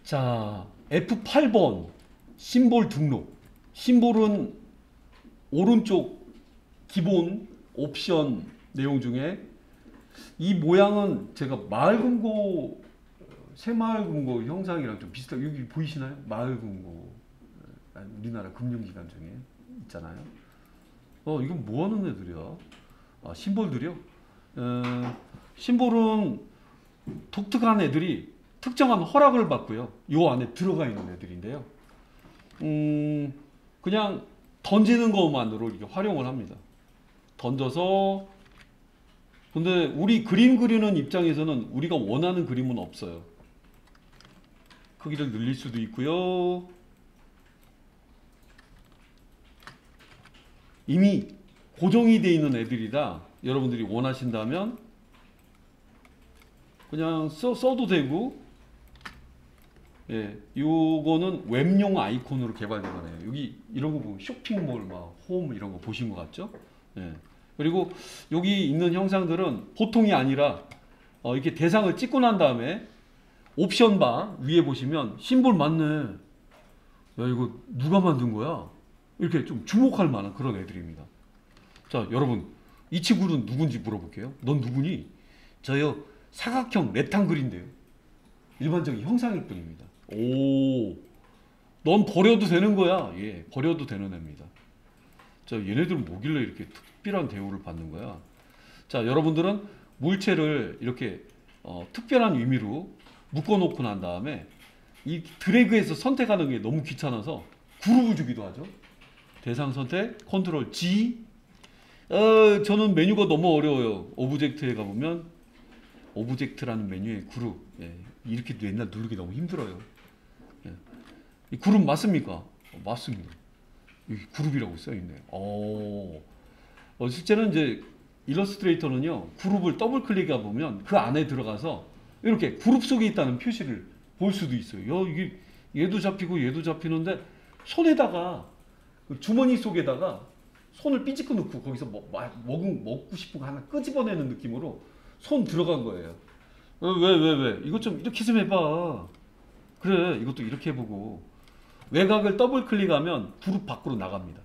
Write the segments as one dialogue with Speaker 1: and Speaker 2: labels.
Speaker 1: 자, F8번 심볼 등록. 심볼은 오른쪽 기본 옵션 내용 중에 이 모양은 제가 마을금고 새마을금고 형상이랑 좀 비슷하게 여기 보이시나요? 마을금고 우리나라 금융기관 중에 있잖아요. 이건 뭐 하는 애들이야? 심볼들이요? 심볼은 독특한 애들이 특정한 허락을 받고요. 요 안에 들어가 있는 애들인데요. 그냥 던지는 것만으로 이렇게 활용을 합니다. 던져서 근데 우리 그림 그리는 입장에서는 우리가 원하는 그림은 없어요. 크기를 늘릴 수도 있고요. 이미 고정이 되어 있는 애들이라 여러분들이 원하신다면 그냥 써도 되고, 예, 요거는 웹용 아이콘으로 개발된 거네요. 여기 이런 거 보면 쇼핑몰, 홈 이런 거 보신 것 같죠? 예. 그리고 여기 있는 형상들은 보통이 아니라 이렇게 대상을 찍고 난 다음에 옵션 바 위에 보시면 심볼 맞네. 야, 이거 누가 만든 거야? 이렇게 좀 주목할 만한 그런 애들입니다. 자, 여러분 이 친구는 누군지 물어볼게요. 넌 누구니? 저요, 사각형 레탕글인데요. 일반적인 형상일 뿐입니다. 오, 넌 버려도 되는 거야. 예, 버려도 되는 애입니다. 자, 얘네들은 뭐길래 이렇게 특별한 대우를 받는 거야? 자, 여러분들은 물체를 이렇게 특별한 의미로 묶어놓고 난 다음에 이 드래그해서 선택하는 게 너무 귀찮아서 그룹을 주기도 하죠. 대상 선택, 컨트롤 G. 저는 메뉴가 너무 어려워요. 오브젝트에 가보면 오브젝트라는 메뉴에 그룹. 예, 이렇게 옛날 누르기 너무 힘들어요. 예. 이 그룹 맞습니까? 맞습니다. 여기 그룹이라고 써있네요. 실제는 이제 일러스트레이터는요, 그룹을 더블 클릭해 보면 그 안에 들어가서 이렇게 그룹 속에 있다는 표시를 볼 수도 있어요. 이게 얘도 잡히고 얘도 잡히는데 손에다가 주머니 속에다가 손을 삐집고 넣고 거기서 먹고 싶은 거 하나 끄집어내는 느낌으로 손 들어간 거예요. 왜? 이것 좀 이렇게 좀 해봐. 그래, 이것도 이렇게 해보고. 외곽을 더블 클릭하면 그룹 밖으로 나갑니다.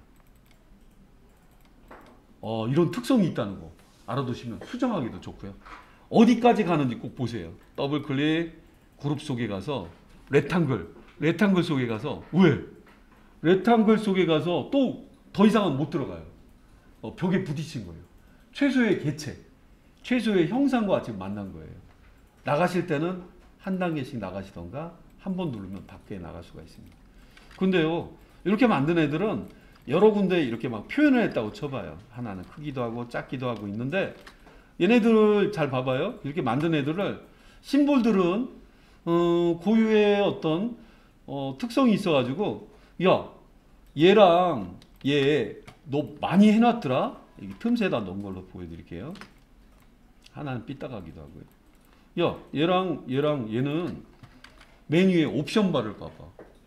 Speaker 1: 이런 특성이 있다는 거 알아두시면 수정하기도 좋고요. 어디까지 가는지 꼭 보세요. 더블 클릭, 그룹 속에 가서 레탕글 속에 가서 왜? 레탕글 속에 가서 또 더 이상은 못 들어가요. 벽에 부딪힌 거예요. 최소의 개체, 최소의 형상과 지금 만난 거예요. 나가실 때는 한 단계씩 나가시던가 한 번 누르면 밖에 나갈 수가 있습니다. 근데요, 이렇게 만든 애들은 여러 군데 이렇게 막 표현을 했다고 쳐봐요. 하나는 크기도 하고 작기도 하고 있는데, 얘네들을 잘 봐봐요. 이렇게 만든 애들을 심볼들은 고유의 어떤 특성이 있어가지고, 야, 얘랑 얘 너 많이 해놨더라. 여기 틈새에다 넣은 걸로 보여드릴게요. 하나는 삐딱하기도 하고요. 야, 얘랑 얘는 메뉴에 옵션 바를 봐봐.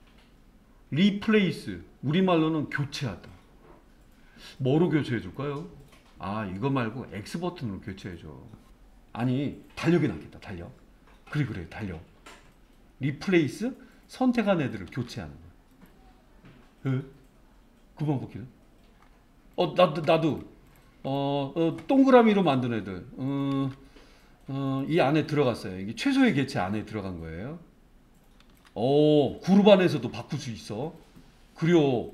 Speaker 1: 리플레이스, 우리말로는 교체하다. 뭐로 교체해 줄까요? 이거 말고 X 버튼으로 교체해 줘. 아니, 달력이 낫겠다. 달력. 그래, 달력. 리플레이스, 선택한 애들을 교체하는 거야. 그 방법이네. 나도 동그라미로 만든 애들 이 안에 들어갔어요. 이게 최소의 개체 안에 들어간 거예요. 그룹 안에서도 바꿀 수 있어. 그려.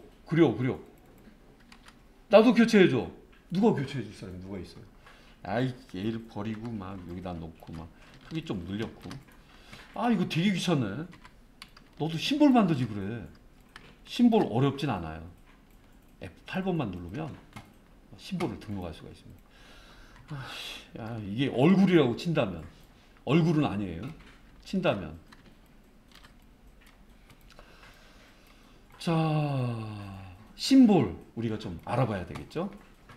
Speaker 1: 나도 교체해줘. 누가 교체해줄 사람이 누가 있어요? 얘를 버리고 막 여기다 놓고 막 크기 좀 늘렸고. 이거 되게 귀찮네. 너도 심볼 만들지 그래. 심볼 어렵진 않아요. F8번만 누르면 심볼을 등록할 수가 있습니다. 이게 얼굴이라고 친다면, 얼굴은 아니에요. 친다면. 자, 심볼 우리가 좀 알아봐야 되겠죠?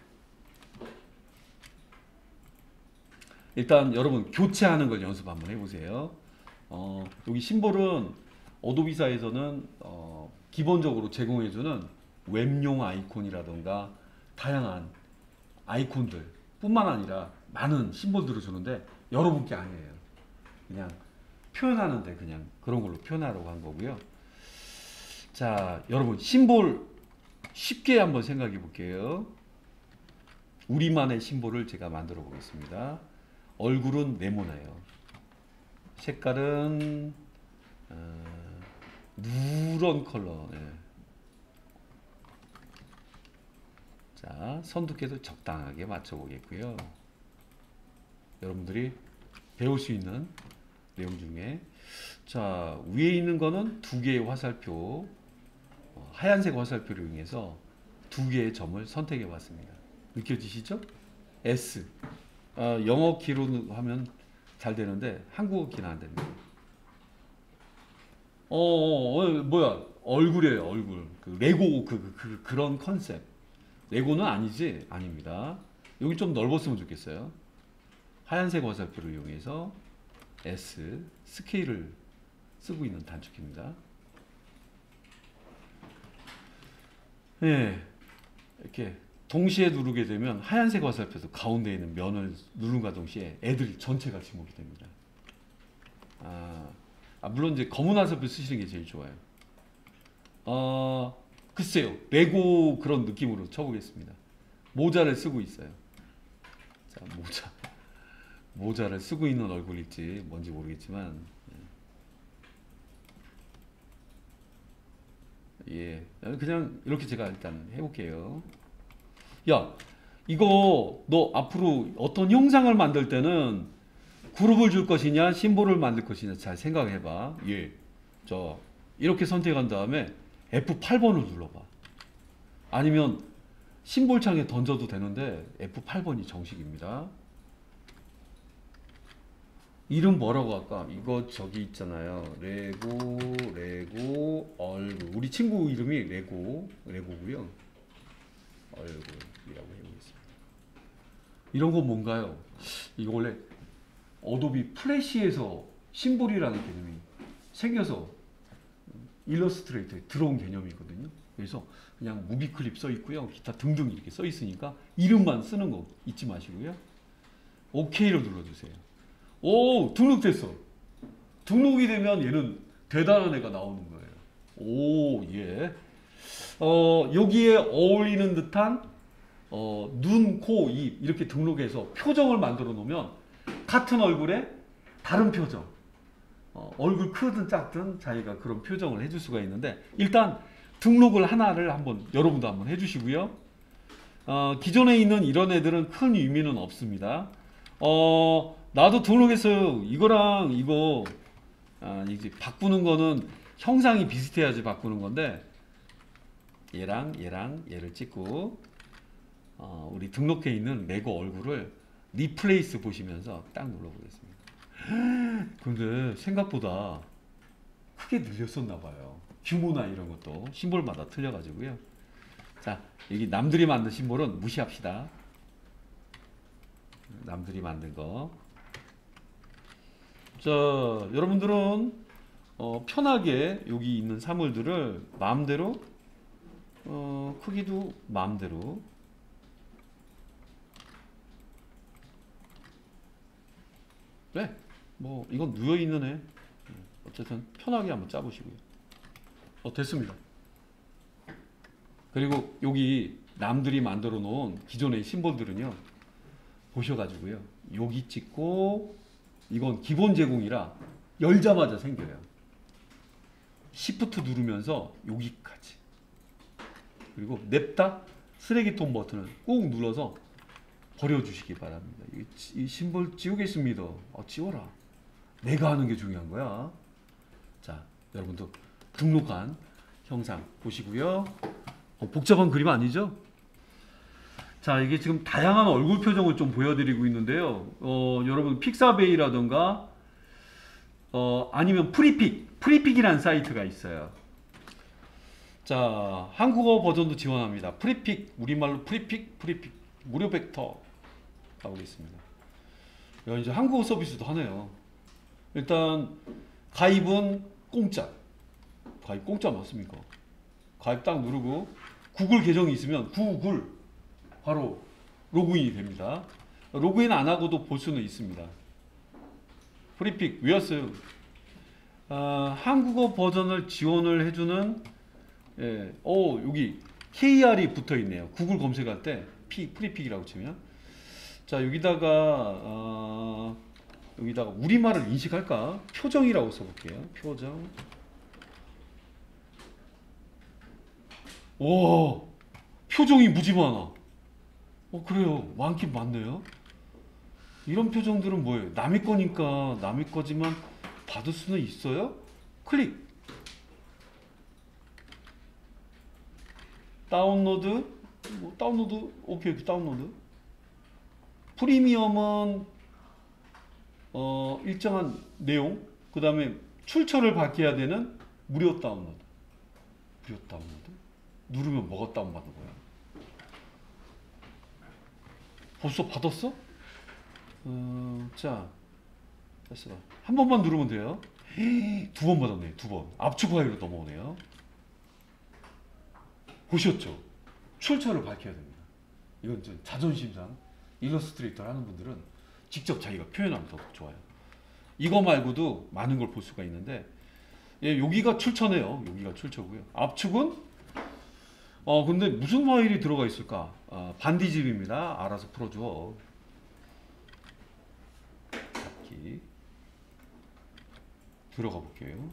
Speaker 1: 일단 여러분 교체하는 걸 연습 한번 해보세요. 여기 심볼은 어도비사에서는 기본적으로 제공해주는 웹용 아이콘이라던가 다양한 아이콘들 뿐만 아니라 많은 심볼들을 주는데 여러분께 아니에요. 그냥 표현하는데 그냥 그런 걸로 표현하려고 한 거고요. 자, 여러분 심볼 쉽게 한번 생각해 볼게요. 우리만의 심볼을 제가 만들어 보겠습니다. 얼굴은 네모나요. 색깔은 누런 컬러. 네. 자, 선두께도 적당하게 맞춰 보겠고요. 여러분들이 배울 수 있는 내용 중에 자, 위에 있는 거는 두 개의 화살표, 하얀색 화살표를 이용해서 두 개의 점을 선택해 봤습니다. 느껴지시죠? S. 영어 키로 하면 잘 되는데 한국어 키는 안 됩니다. 뭐야? 얼굴이에요, 얼굴. 그 레고 그런 컨셉. 레고는 아니지? 아닙니다. 여기 좀 넓었으면 좋겠어요. 하얀색 화살표를 이용해서 S 스케일을 쓰고 있는 단축키입니다. 예, 이렇게 동시에 누르게 되면 하얀색 화살표도 가운데 있는 면을 누른과 동시에 애들이 전체가 지목이 됩니다. 물론 이제 검은 화살표 쓰시는 게 제일 좋아요. 글쎄요, 레고 그런 느낌으로 쳐보겠습니다. 모자를 쓰고 있어요. 자, 모자를 쓰고 있는 얼굴일지 뭔지 모르겠지만, 예, 그냥 이렇게 제가 일단 해볼게요. 야, 이거 너 앞으로 어떤 형상을 만들 때는 그룹을 줄 것이냐 심볼을 만들 것이냐 잘 생각해봐. 예, 이렇게 선택한 다음에 F8번을 눌러봐. 아니면 심볼 창에 던져도 되는데 F8번이 정식입니다. 이름 뭐라고 할까? 이거 저기 있잖아요. 레고 얼굴. 우리 친구 이름이 레고고요. 얼굴이라고 해보겠습니다. 이런 건 뭔가요? 이거 원래 어도비 플래시에서 심볼이라는 개념이 생겨서 일러스트레이터에 들어온 개념이거든요. 그래서 그냥 무비 클립 써 있고요. 기타 등등 이렇게 써 있으니까 이름만 쓰는 거 잊지 마시고요. OK를 눌러주세요. 오, 등록됐어. 등록이 되면 얘는 대단한 애가 나오는 거예요. 오, 예. 여기에 어울리는 듯한 눈, 코, 입 이렇게 등록해서 표정을 만들어 놓으면 같은 얼굴에 다른 표정, 얼굴 크든 작든 자기가 그런 표정을 해줄 수가 있는데, 일단 등록을 하나를 여러분도 한번 해주시고요. 기존에 있는 이런 애들은 큰 의미는 없습니다. 나도 등록했어요. 이거랑 이거 이제 바꾸는 거는 형상이 비슷해야지 바꾸는 건데, 얘랑 얘를 찍고 우리 등록해 있는 레고 얼굴을 리플레이스 보시면서 딱 눌러보겠습니다. 근데 생각보다 크게 늘렸었나 봐요. 규모나 이런 것도 심볼마다 틀려가지고요. 자, 여기 남들이 만든 심볼은 무시합시다. 남들이 만든 거. 자, 여러분들은 편하게 여기 있는 사물들을 마음대로 크기도 마음대로 네, 뭐 이건 누워있는 애 어쨌든 편하게 한번 짜보시고요. 됐습니다. 그리고 여기 남들이 만들어 놓은 기존의 심볼들은요, 보셔가지고요, 여기 찍고, 이건 기본 제공이라 열자마자 생겨요. Shift 누르면서 여기까지, 그리고 냅다 쓰레기통 버튼을 꾹 눌러서 버려주시기 바랍니다. 이 심볼 지우겠습니다. 지워라. 내가 하는 게 중요한 거야. 자, 여러분도 등록한 형상 보시고요. 복잡한 그림 아니죠? 자, 이게 지금 다양한 얼굴 표정을 좀 보여드리고 있는데요. 여러분 픽사베이라던가 아니면 프리픽이라는 사이트가 있어요. 자, 한국어 버전도 지원합니다. 프리픽, 우리말로 프리픽 무료 벡터 가보겠습니다. 이제 한국어 서비스도 하네요. 일단 가입은 공짜. 가입 공짜 맞습니까? 가입 딱 누르고 구글 계정이 있으면 구글 바로 로그인이 됩니다. 로그인 안 하고도 볼 수는 있습니다. 프리픽 외웠어요. 한국어 버전을 지원을 해주는 여기 KR이 붙어 있네요. 구글 검색할 때 프리픽이라고 치면 자 여기다가 우리말을 인식할까? 표정이라고 써볼게요. 표정. 와 표정이 무지 많아. 그래요. 많긴 많네요. 이런 표정들은 뭐예요? 남의 거니까 남의 거지만 받을 수는 있어요? 클릭. 다운로드. 다운로드. 오케이. 다운로드. 프리미엄은 일정한 내용. 그 다음에 출처를 밝혀야 되는 무료 다운로드. 무료 다운로드. 누르면 뭐가 다운받는 거야? 벌써 받았어? 자, 됐어. 한 번만 누르면 돼요. 두 번 받았네. 두 번. 압축 파일로 넘어오네요. 보셨죠? 출처를 밝혀야 됩니다. 이건 좀 자존심상 일러스트레이터를 하는 분들은 직접 자기가 표현하면 더 좋아요. 이거 말고도 많은 걸 볼 수가 있는데 여기가 출처네요. 여기가 출처고요. 압축은 근데 무슨 파일이 들어가 있을까? 반디집입니다. 알아서 풀어줘. 잡기. 들어가 볼게요.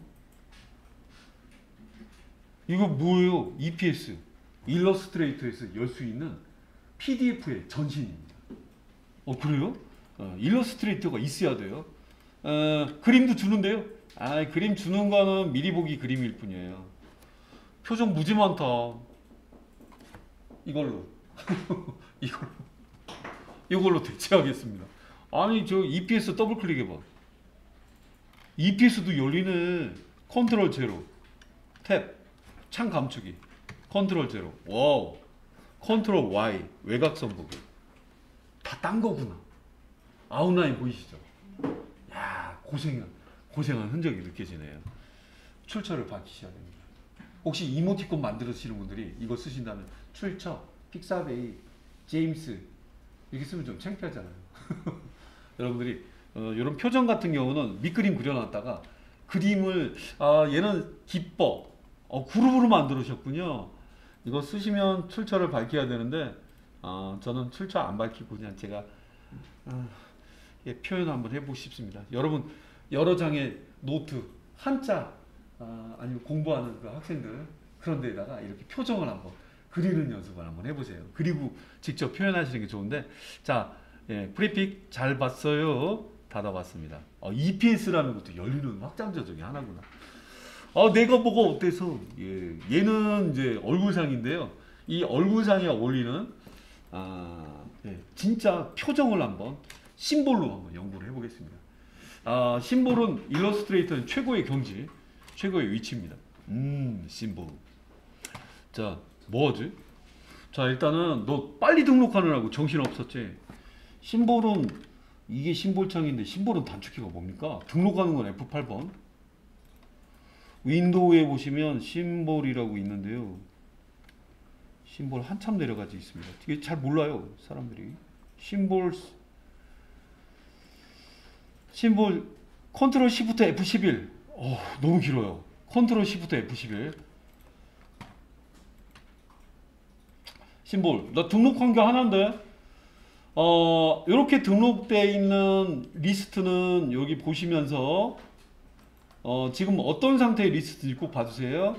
Speaker 1: 이거 뭐예요? EPS. 일러스트레이터에서 열 수 있는 PDF의 전신입니다. 그래요? 일러스트레이터가 있어야 돼요. 그림도 주는데요. 그림 주는 거는 미리 보기 그림일 뿐이에요. 표정 무지 많다. 이걸로 이걸로 대체하겠습니다. 아니 저 EPS 더블 클릭해봐. EPS도 열리네. 컨트롤 제로 탭 창 감추기 컨트롤 제로. 와우. 컨트롤 Y 외곽선 보기. 다 딴 거구나. 아웃라인 보이시죠? 야 고생한 흔적이 느껴지네요. 출처를 밝히셔야 됩니다. 혹시 이모티콘 만들으시는 분들이 이거 쓰신다면 출처, 픽사베이, 제임스 이렇게 쓰면 좀 창피하잖아요. 여러분들이 이런 표정 같은 경우는 밑그림 그려놨다가 그림을 얘는 기뻐 그룹으로 만들으셨군요. 이거 쓰시면 출처를 밝혀야 되는데 저는 출처 안 밝히고 그냥 제가 표현 한번 해보고 싶습니다. 여러분 여러 장의 노트 한자 아니면 공부하는 그 학생들 그런 데다가 이렇게 표정을 한번 그리는 연습을 한번 해보세요. 그리고 직접 표현하시는 게 좋은데 자 프리픽 잘 봤어요. 닫아봤습니다. EPS라는 것도 열리는 확장자 중에 하나구나. 내가 뭐가 어때서 얘는 이제 얼굴상인데요. 이 얼굴상에 어울리는 진짜 표정을 한번 심볼로 한번 연구를 해보겠습니다. 심볼은 일러스트레이터는 최고의 경지, 최고의 위치입니다. 심볼. 자, 뭐하지? 자, 일단은 너 빨리 등록하느라고 정신없었지? 심볼은 이게 심볼창인데 심볼은 단축키가 뭡니까? 등록하는 건 F8번. 윈도우에 보시면 심볼이라고 있는데요. 심볼 한참 내려가지 있습니다. 이게 잘 몰라요, 사람들이. 심볼 컨트롤 시프트 F11. 너무 길어요. 컨트롤 시프트 F11. 심볼. 나 등록한 게 하나인데. 이렇게 등록되어 있는 리스트는 여기 보시면서 지금 어떤 상태의 리스트인지 꼭 봐주세요.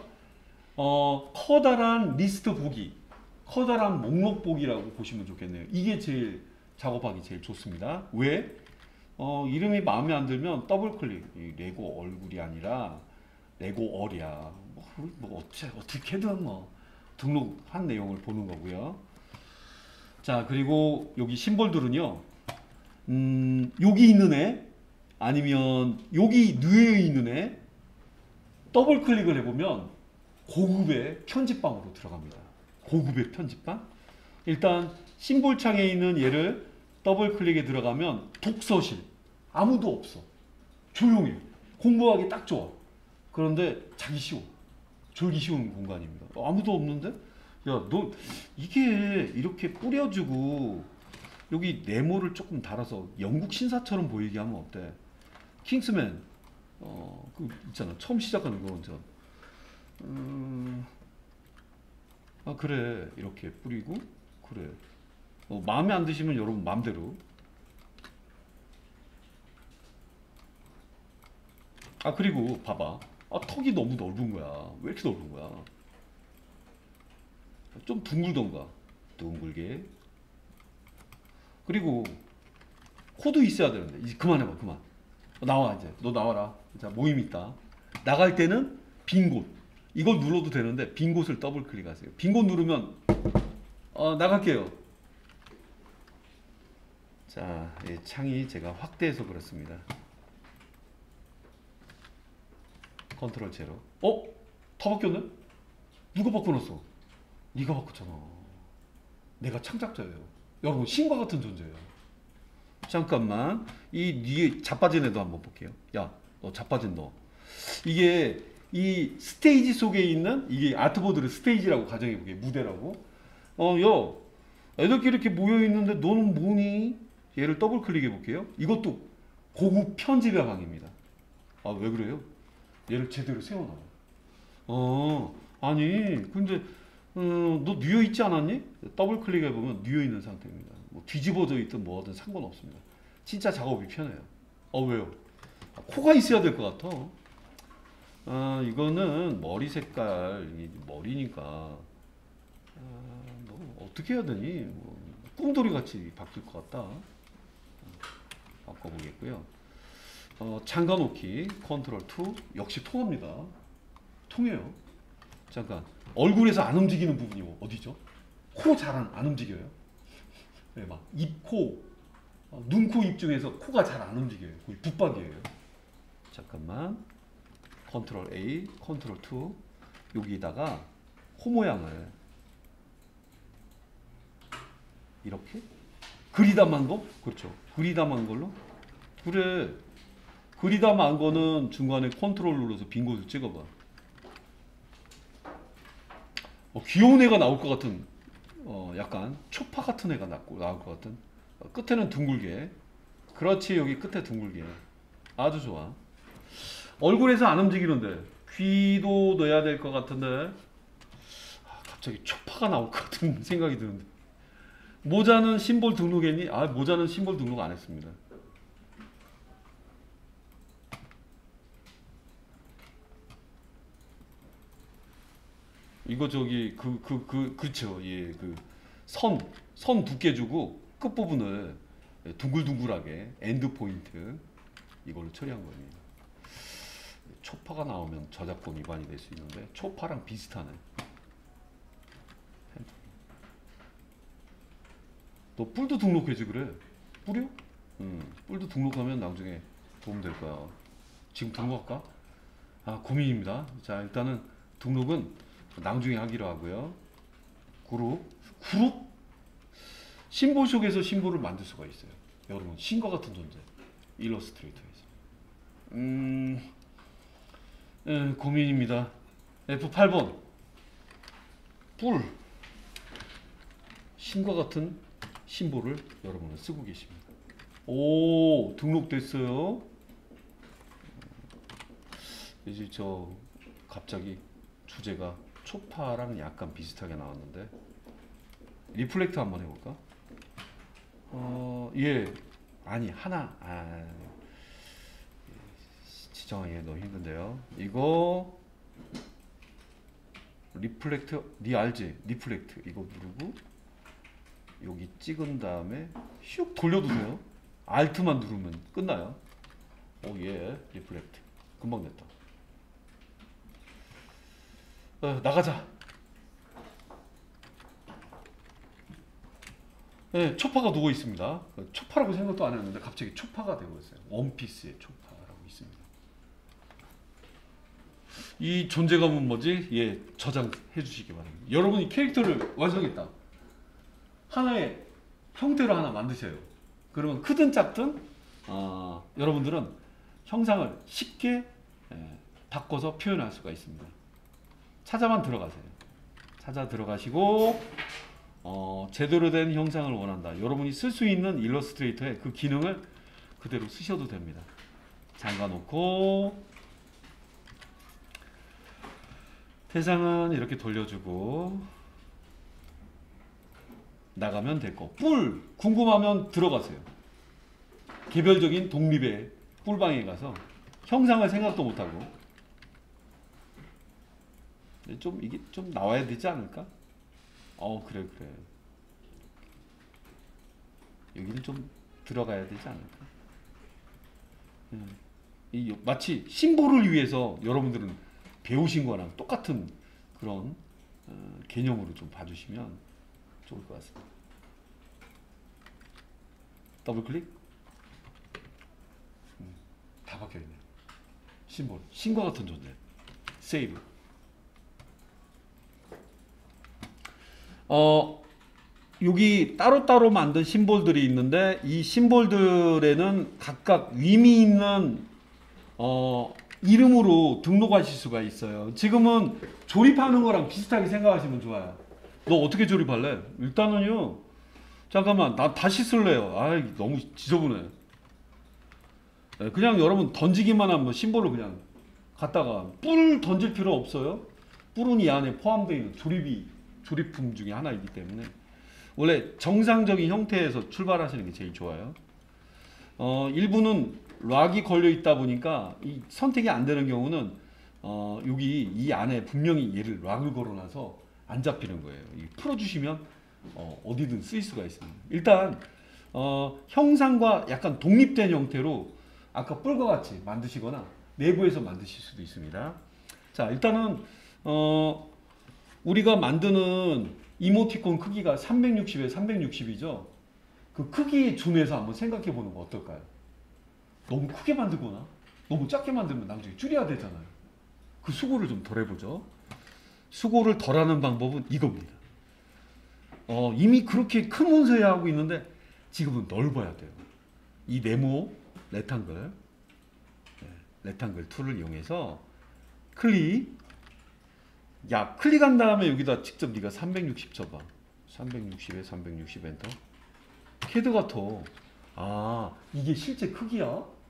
Speaker 1: 커다란 리스트 보기, 커다란 목록 보기라고 보시면 좋겠네요. 이게 제일 작업하기 제일 좋습니다. 왜? 이름이 마음에 안 들면 더블 클릭. 레고 얼굴이 아니라 레고 얼이야. 어떻게든 등록한 내용을 보는 거고요. 자, 그리고 여기 심볼들은요. 여기 있는 애 아니면 여기 뇌에 있는 애 더블 클릭을 해보면 고급의 편집방으로 들어갑니다. 고급의 편집방. 일단 심볼 창에 있는 얘를 더블 클릭에 들어가면 독서실. 아무도 없어. 조용해. 공부하기 딱 좋아. 그런데 자기 쉬워. 졸기 쉬운 공간입니다. 아무도 없는데? 야, 너 이게 이렇게 뿌려주고 여기 네모를 조금 달아서 영국 신사처럼 보이게 하면 어때? 킹스맨 그 있잖아. 처음 시작하는 거 먼저. 그래. 이렇게 뿌리고, 그래. 마음에 안 드시면 여러분 마음대로. 그리고 봐봐. 턱이 너무 넓은 거야. 왜 이렇게 넓은 거야? 좀 둥글던가. 둥글게. 그리고 코도 있어야 되는데. 이제 그만해봐, 그만. 나와, 이제. 너 나와라. 자, 모임 있다. 나갈 때는 빈 곳. 이걸 눌러도 되는데, 빈 곳을 더블 클릭하세요. 빈 곳 누르면, 나갈게요. 자, 이 창이 제가 확대해서 그렇습니다. 컨트롤 제로. 다 바뀌었네? 누가 바꿔놨어? 네가 바꿨잖아. 내가 창작자예요. 여러분, 신과 같은 존재예요. 잠깐만. 이 뒤에 자빠진 애도 한번 볼게요. 야, 너 자빠진 너. 이게 이 스테이지 속에 있는 이게 아트보드를 스테이지라고 가정해보게. 무대라고. 야, 애들끼리 이렇게 모여있는데 너는 뭐니? 얘를 더블 클릭해볼게요. 이것도 고급 편집의 방입니다. 왜 그래요? 얘를 제대로 세워놔. 아니, 근데, 너 뉘어있지 않았니? 더블 클릭해보면 뉘어있는 상태입니다. 뭐 뒤집어져 있든 뭐든 상관없습니다. 진짜 작업이 편해요. 왜요? 코가 있어야 될 것 같아. 이거는 머리 색깔, 머리니까, 뭐 어떻게 해야 되니? 뭐 꿈돌이 같이 바뀔 것 같다. 바꿔보겠고요. 잠가놓기 컨트롤 2 역시 통합니다. 통해요. 잠깐 얼굴에서 안 움직이는 부분이 어디죠? 코 잘 안 움직여요. 네, 막 입, 코, 눈, 코, 입 중에서 코가 잘 안 움직여요. 거의 붙박이에요. 잠깐만 컨트롤 A, 컨트롤 2 여기다가 코 모양을 이렇게 그리다만 거? 그렇죠. 그리다만 걸로? 그래. 그리다만 거는 중간에 컨트롤 눌러서 빈 곳을 찍어봐. 귀여운 애가 나올 것 같은 약간 초파 같은 애가 나올 것 같은 끝에는 둥글게. 그렇지. 여기 끝에 둥글게. 아주 좋아. 얼굴에서 안 움직이는데 귀도 넣어야 될 것 같은데 갑자기 초파가 나올 것 같은 생각이 드는데 모자는 심볼 등록했니? 모자는 심볼 등록 안 했습니다. 이거 저기 그쵸. 예, 선 두께 주고 끝부분을 둥글둥글하게 엔드 포인트 이걸로 처리한 겁니다. 초파가 나오면 저작권 위반이 될 수 있는데 초파랑 비슷하네. 너 뿔도 등록해지 그래. 뿔이요? 뿔도 등록하면 나중에 도움 될 거야. 지금 등록할까? 고민입니다. 자, 일단은 등록은 나중에 하기로 하고요. 그룹? 심볼 속에서 심볼을 만들 수가 있어요. 여러분, 신과 같은 존재. 일러스트레이터에서. 고민입니다. F8번. 뿔. 신과 같은 심볼을 여러분은 쓰고 계십니다. 오, 등록됐어요. 이제 갑자기 주제가 초파랑 약간 비슷하게 나왔는데 리플렉트 한번 해볼까? 예, 아니 하나 지정하기 너무 힘든데요. 이거 리플렉트 니 알지? 리플렉트 이거 누르고 여기 찍은 다음에 슉 돌려도 돼요. 알트만 누르면 끝나요. 예, 리플렉트 금방 됐다. 나가자. 네, 초파가 누워 있습니다. 초파라고 생각도 안 했는데 갑자기 초파가 되고 있어요. 원피스의 초파라고 있습니다. 이 존재감은 뭐지? 예, 저장해 주시기 바랍니다. 여러분이 캐릭터를 완성했다. 하나의 형태로 하나 만드세요. 그러면 크든 작든 여러분들은 형상을 쉽게 바꿔서 표현할 수가 있습니다. 찾아만 들어가세요. 찾아 들어가시고 제대로 된 형상을 원한다. 여러분이 쓸 수 있는 일러스트레이터의 그 기능을 그대로 쓰셔도 됩니다. 잠가 놓고 대상은 이렇게 돌려주고 나가면 됐고, 뿔 궁금하면 들어가세요. 개별적인 독립의 뿔방에 가서 형상을 생각도 못하고. 좀 이게 좀 나와야 되지 않을까? 그래. 여기는 좀 들어가야 되지 않을까? 마치 심볼을 위해서 여러분들은 배우신 거랑 똑같은 그런 개념으로 좀 봐주시면 좋을 것 같습니다. 더블 클릭. 다 바뀌어있네요. 심볼, 신과 같은 존재. 세이브. 여기 따로따로 만든 심볼들이 있는데, 이 심볼들에는 각각 의미 있는 이름으로 등록하실 수가 있어요. 지금은 조립하는 거랑 비슷하게 생각하시면 좋아요. 너 어떻게 조립할래? 일단은요, 잠깐만, 나 다시 쓸래요. 너무 지저분해. 그냥 여러분 던지기만 하면 심볼을 그냥 갖다가, 뿔 던질 필요 없어요. 뿔은 이 안에 포함되어 있는 조립품 중에 하나이기 때문에 원래 정상적인 형태에서 출발하시는 게 제일 좋아요. 일부는 락이 걸려 있다 보니까 이 선택이 안 되는 경우는 여기 이 안에 분명히 얘를 락을 걸어놔서 안 잡히는 거예요. 풀어주시면 어디든 쓰일 수가 있습니다. 일단 형상과 약간 독립된 형태로 아까 뿔과 같이 만드시거나 내부에서 만드실 수도 있습니다. 자, 일단은 우리가 만드는 이모티콘 크기가 360에 360이죠. 그 크기에 준해서 한번 생각해 보는 거 어떨까요? 너무 크게 만들거나 너무 작게 만들면 나중에 줄여야 되잖아요. 그 수고를 좀 덜 해보죠. 수고를 덜하는 방법은 이겁니다. 이미 그렇게 큰 문서에 하고 있는데 지금은 넓어야 돼요. 이 네모 레탕글 툴을 이용해서 클릭. 클릭한 다음에 여기다 직접 네가 360 쳐봐. 360에 360 엔터. 캐드 같아. 이게 실제 크기야?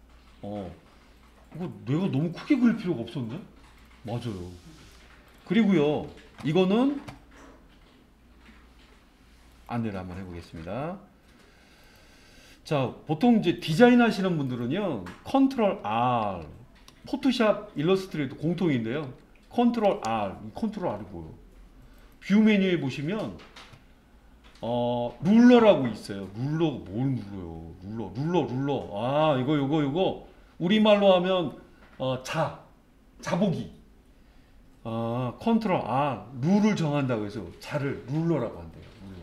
Speaker 1: 이거 내가 너무 크게 그릴 필요가 없었네? 맞아요. 그리고요, 이거는 안내를 한번 해보겠습니다. 자, 보통 이제 디자인 하시는 분들은요, 컨트롤 R, 포토샵, 일러스트레이터 공통인데요. 컨트롤 R이고요. 뷰 메뉴에 보시면 룰러라고 있어요. 룰러, 뭘 눌러요? 룰러. 이거 우리말로 하면 자보기. 컨트롤 R, 룰을 정한다고 해서 자를 룰러라고 한대요.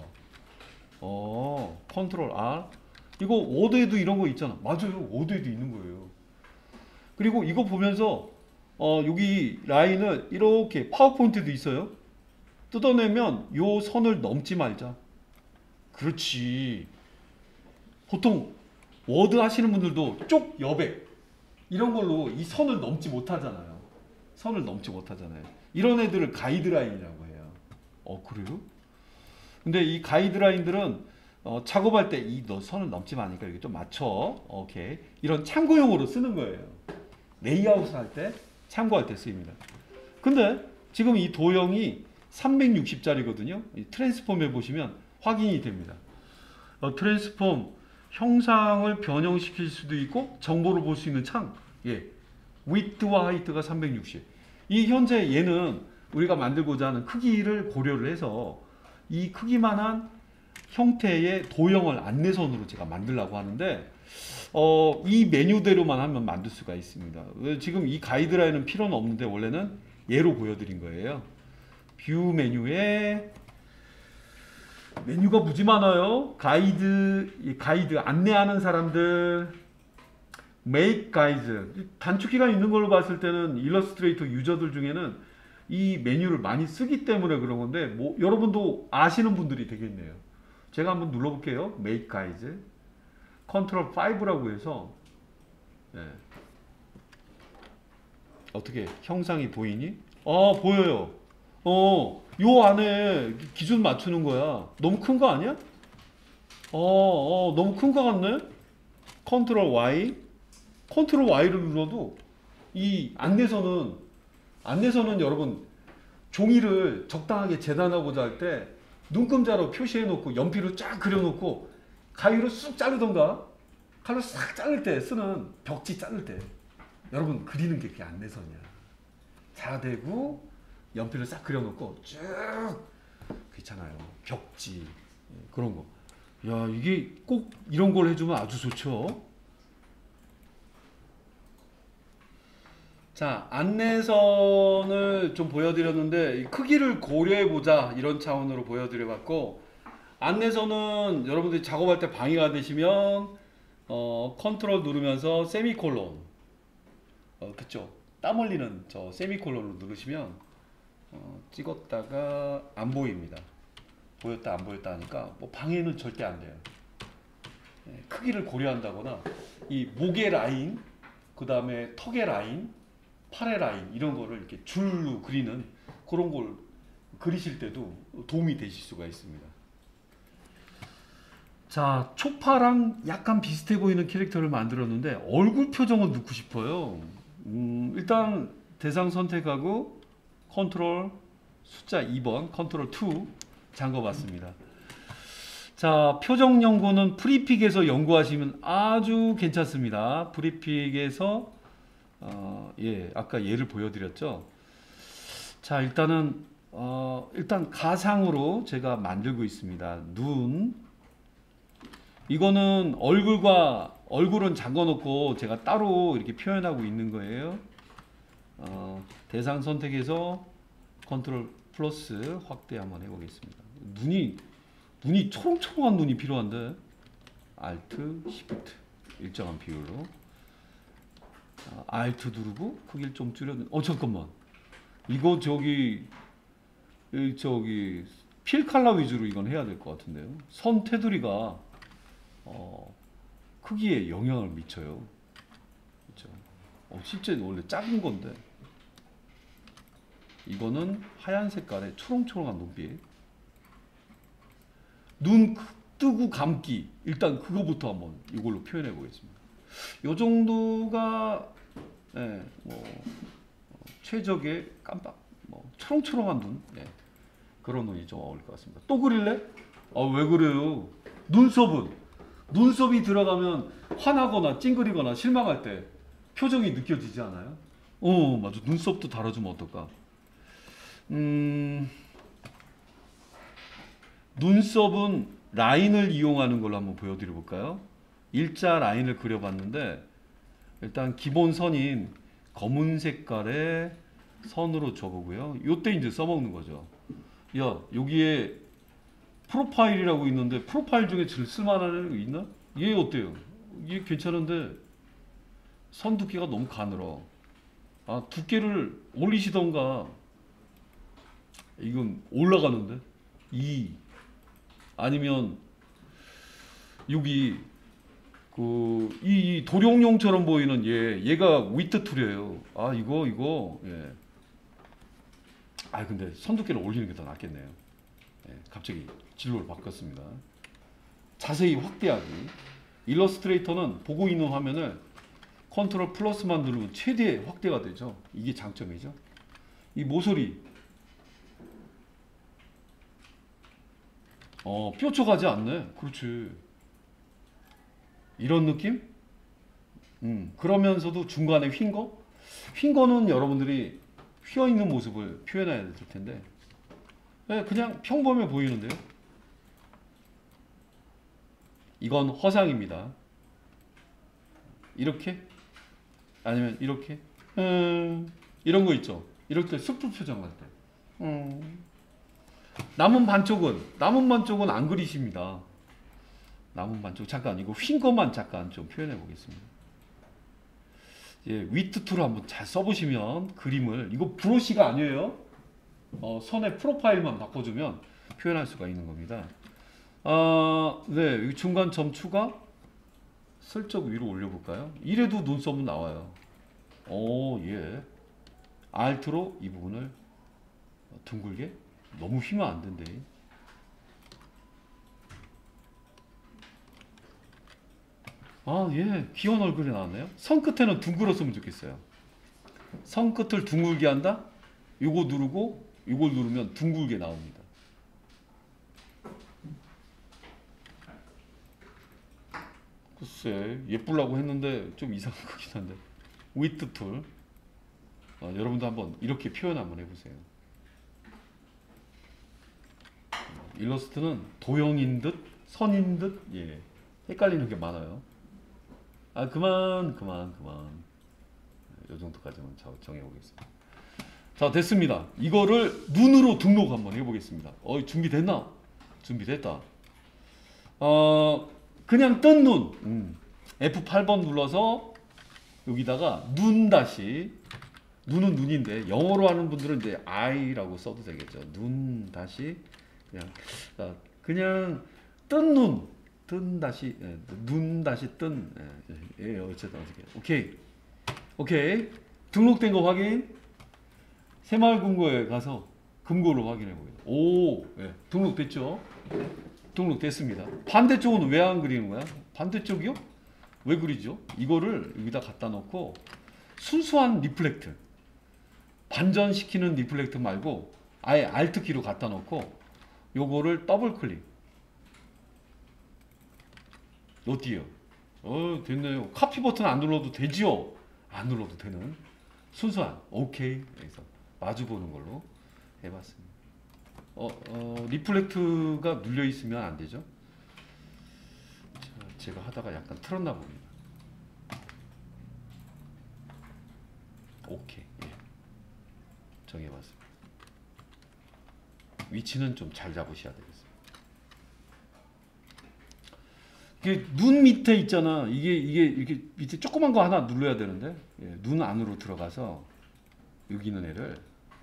Speaker 1: 룰러. 컨트롤 R. 이거 워드에도 이런 거 있잖아. 맞아요. 워드에도 있는 거예요. 그리고 이거 보면서 여기 라인을 이렇게, 파워포인트도 있어요. 뜯어내면 요 선을 넘지 말자. 그렇지. 보통 워드 하시는 분들도 쪽 여백 이런 걸로 이 선을 넘지 못하잖아요. 이런 애들을 가이드라인이라고 해요. 그래요? 근데 이 가이드라인들은 작업할 때 너 선을 넘지 마니까 이렇게 좀 맞춰. 오케이. 이런 참고용으로 쓰는 거예요. 레이아웃을 할 때, 참고할 때 쓰입니다. 근데 지금 이 도형이 360짜리거든요. 이 트랜스폼 해보시면 확인이 됩니다. 트랜스폼, 형상을 변형시킬 수도 있고 정보를 볼 수 있는 창. width와 height가 360. 이 현재 얘는 우리가 만들고자 하는 크기를 고려를 해서 이 크기만한 형태의 도형을 안내선으로 제가 만들려고 하는데, 이 메뉴대로만 하면 만들 수가 있습니다. 지금 이 가이드라인은 필요는 없는데 원래는 얘로 보여드린 거예요. 뷰 메뉴에 메뉴가 무지 많아요. 가이드 안내하는 사람들, make guide. 단축키가 있는 걸로 봤을 때는 일러스트레이터 유저들 중에는 이 메뉴를 많이 쓰기 때문에 그런 건데, 여러분도 아시는 분들이 되겠네요. 제가 한번 눌러볼게요. make guide. 컨트롤 5라고 해서 어떻게 형상이 보이니? 보여요. 요 안에 기준 맞추는 거야. 너무 큰 거 아니야? 너무 큰 거 같네? 컨트롤 Y, 컨트롤 Y를 눌러도 이 안내선은 여러분 종이를 적당하게 재단하고자 할 때 눈금자로 표시해 놓고 연필로 쫙 그려 놓고 가위로 쑥 자르던가 칼로 싹 자를 때 쓰는 벽지 자를 때 여러분 그리는 게 그게 안내선이야. 자대고 연필을 싹 그려 놓고 쭉 괜찮아요. 벽지 그런 거. 야, 이게 꼭 이런 걸 해주면 아주 좋죠. 자, 안내선을 좀 보여드렸는데 크기를 고려해보자 이런 차원으로 보여드려봤고, 안내선은 여러분들이 작업할 때 방해가 되시면 컨트롤 누르면서 세미콜론, 그쵸, 땀 흘리는 저 세미콜론을 누르시면 찍었다가 안 보입니다. 보였다 안 보였다 하니까 뭐 방해는 절대 안 돼요. 크기를 고려한다거나 이 목의 라인, 그 다음에 턱의 라인, 팔의 라인 이런 거를 이렇게 줄로 그리는 그런 걸 그리실 때도 도움이 되실 수가 있습니다. 자, 초파랑 약간 비슷해 보이는 캐릭터를 만들었는데 얼굴 표정을 넣고 싶어요. 일단 대상 선택하고 컨트롤 숫자 2번 컨트롤 2 잠궈봤습니다. 자, 표정 연구는 프리픽에서 연구하시면 아주 괜찮습니다. 프리픽에서 아까 예를 보여드렸죠. 자, 일단 가상으로 제가 만들고 있습니다. 눈, 이거는 얼굴은 잠궈놓고 제가 따로 이렇게 표현하고 있는 거예요. 대상 선택해서 컨트롤 플러스 확대 한번 해보겠습니다. 눈이 초롱초롱한 눈이 필요한데 Alt, Shift 일정한 비율로 Alt 누르고 크기를 좀 줄여. 잠깐만, 이거 저기 필 컬러 위주로 이건 해야 될 것 같은데요. 선 테두리가 크기에 영향을 미쳐요. 그렇죠? 실제 원래 작은 건데 이거는 하얀 색깔의 초롱초롱한 눈빛. 눈 뜨고 감기, 일단 그거부터 한번 이걸로 표현해 보겠습니다. 요 정도가 최적의 깜빡 초롱초롱한 눈, 그런 눈이 좀 어울릴 것 같습니다. 또 그릴래? 왜 그래요? 눈썹이 들어가면 화나거나 찡그리거나 실망할 때 표정이 느껴지지 않아요? 맞아. 눈썹도 달아주면 어떨까? 눈썹은 라인을 이용하는 걸로 한번 보여드려 볼까요? 일자 라인을 그려봤는데 일단 기본 선인 검은 색깔의 선으로 줘보고요. 요때 이제 써먹는 거죠. 야, 여기에 프로파일이라고 있는데 프로파일 중에 제일 쓸만한 거 있나? 얘 어때요? 얘 괜찮은데 선 두께가 너무 가늘어. 두께를 올리시던가. 이건 올라가는데? 아니면 여기 이 도룡뇽처럼 보이는 얘가 위트 툴이에요. 이거 근데 선 두께를 올리는 게 더 낫겠네요. 갑자기 진로를 바꿨습니다. 자세히 확대하기. 일러스트레이터는 보고 있는 화면을 컨트롤 플러스만 누르면 최대 확대가 되죠. 이게 장점이죠. 이 모서리 뾰족하지 않네. 그렇지. 이런 느낌? 그러면서도 중간에 휜 거는 여러분들이 휘어있는 모습을 표현해야 될 텐데 그냥 평범해 보이는데요. 이건 허상입니다. 이렇게? 아니면 이렇게? 이런 거 있죠. 이럴 때 숯불 표정 할 때. 남은 반쪽은 안 그리십니다. 남은 반쪽 잠깐 이거 휜 것만 잠깐 좀 표현해 보겠습니다. 위트 툴을 한번 잘 써보시면 그림을, 이거 브러쉬가 아니에요. 선의 프로파일만 바꿔주면 표현할 수가 있는 겁니다. 여기 중간 점 추가 슬쩍 위로 올려볼까요? 이래도 눈썹은 나와요. Alt로 이 부분을 둥글게, 너무 휘면 안 된대. 아, 예, 귀여운 얼굴이 나왔네요. 손끝에는 둥글었으면 좋겠어요. 손끝을 둥글게 한다? 요거 누르고 요걸 누르면 둥글게 나옵니다. 글쎄, 예쁘려고 했는데 좀 이상한 거긴 한데. 위트 툴. 여러분도 한번 이렇게 표현 한번 해보세요. 일러스트는 도형인 듯, 선인 듯, 예, 헷갈리는 게 많아요. 아, 그만. 요 정도까지만 정해보겠습니다. 자, 됐습니다. 이거를 눈으로 등록 한번 해보겠습니다. 준비됐나? 준비됐다. 그냥 뜬 눈. F8번 눌러서 여기다가 눈 다시, 눈은 눈인데 영어로 하는 분들은 이제 I라고 써도 되겠죠. 눈 다시 그냥 뜬 눈, 뜬 다시, 눈 다시 뜬. 어쨌든 오케이. 등록된 거 확인. 새마을금고에 가서 금고를 확인해 보겠습니다. 오, 등록됐죠? 등록됐습니다. 반대쪽은 왜 안 그리는 거야? 반대쪽이요? 왜 그리죠? 이거를 여기다 갖다 놓고 순수한 리플렉트, 반전시키는 리플렉트 말고 아예 Alt 키로 갖다 놓고 요거를 더블 클릭. 어디요? 됐네요. 카피 버튼 안 눌러도 되지요? 안 눌러도 되는 순수한 오케이. 그래서 마주 보는 걸로 해봤습니다. 리플렉트가 눌려 있으면 안 되죠? 자, 제가 하다가 약간 틀었나 봅니다. 오케이. 정해봤습니다. 위치는 좀 잘 잡으셔야 되겠습니다. 이게 눈 밑에 있잖아. 이게 이렇게 밑에 조그만 거 하나 눌러야 되는데, 눈 안으로 들어가서 여기 있는 애를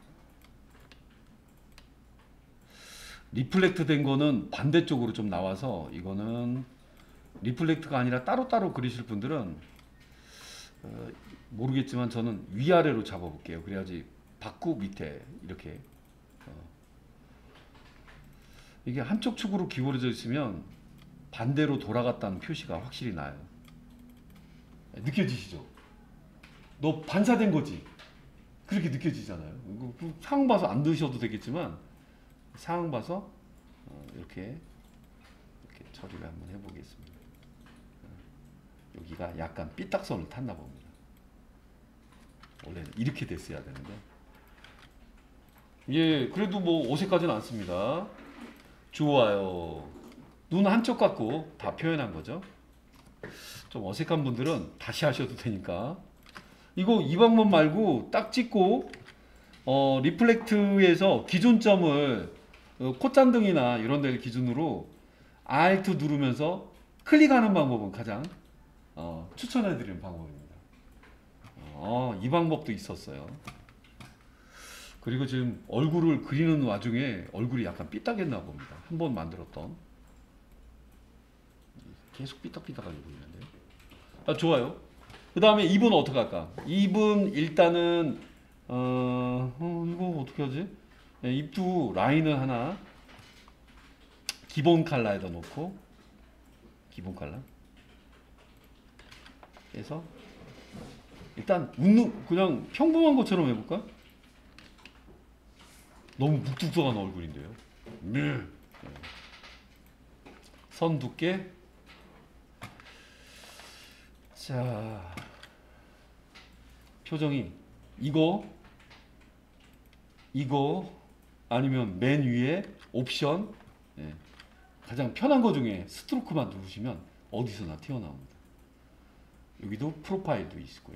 Speaker 1: 리플렉트 된 거는 반대쪽으로 좀 나와서, 이거는 리플렉트가 아니라 따로따로 그리실 분들은 모르겠지만 저는 위아래로 잡아볼게요. 그래야지 밖구 밑에 이렇게 이게 한쪽 축으로 기울어져 있으면 반대로 돌아갔다는 표시가 확실히 나요. 느껴지시죠? 너 반사된 거지? 그렇게 느껴지잖아요. 상황 봐서 안 드셔도 되겠지만 상황 봐서 이렇게 처리를 한번 해보겠습니다. 여기가 약간 삐딱선을 탔나 봅니다. 원래는 이렇게 됐어야 되는데, 그래도 뭐 어색하진 않습니다. 좋아요. 눈 한쪽 갖고 다 표현한 거죠. 좀 어색한 분들은 다시 하셔도 되니까. 이거 이 방법 말고 딱 찍고 리플렉트에서 기준점을 콧잔등이나 이런 데를 기준으로 Alt 누르면서 클릭하는 방법은 가장 추천해드리는 방법입니다. 이 방법도 있었어요. 그리고 지금 얼굴을 그리는 와중에 얼굴이 약간 삐딱했나 봅니다. 한번 만들었던. 계속 삐딱삐딱하게 보이는데요. 좋아요. 그 다음에 입은 어떻게 할까? 입은 일단은 이거 어떻게 하지? 입도 라인을 하나 기본 컬러에다 놓고, 기본 컬러 해서 일단 웃는, 그냥 평범한 것처럼 해볼까? 너무 묵뚝뚝한 얼굴인데요. 선 두께. 자, 표정이 이거 아니면 맨 위에 옵션, 가장 편한 거 중에 스트로크만 누르시면 어디서나 튀어나옵니다. 여기도 프로파일도 있고요.